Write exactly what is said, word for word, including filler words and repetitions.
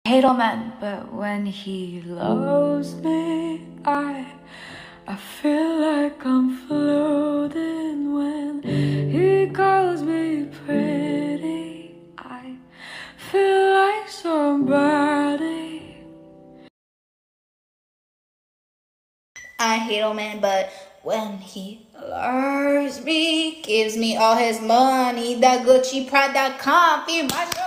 hate all men, but when he loves me, I I feel like I'm floating. When he calls me pretty, I feel like somebody. I hate all men, but when he loves me, gives me all his money, that Gucci Prada comfy, my